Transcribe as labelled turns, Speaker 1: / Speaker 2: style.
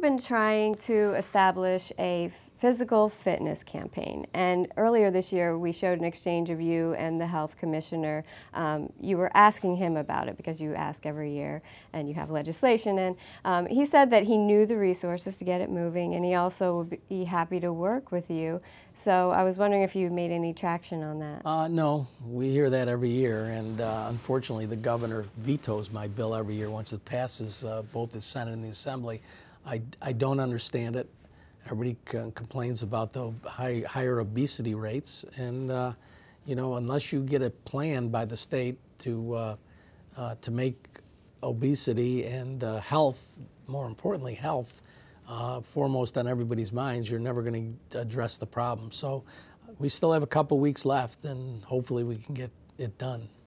Speaker 1: you've been trying to establish a physical fitness campaign, and earlier this year we showed an exchange of you and the health commissioner. You were asking him about it because you ask every year and you have legislation, and he said that he knew the resources to get it moving, and he also would be happy to work with you. So I was wondering if you made any traction on that.
Speaker 2: No, we hear that every year, and unfortunately the governor vetoes my bill every year once it passes both the Senate and the Assembly. I don't understand it. Everybody complains about the higher obesity rates, and you know, unless you get a plan by the state to make obesity and health, more importantly health, foremost on everybody's minds, you're never going to address the problem. So we still have a couple weeks left, and hopefully we can get it done.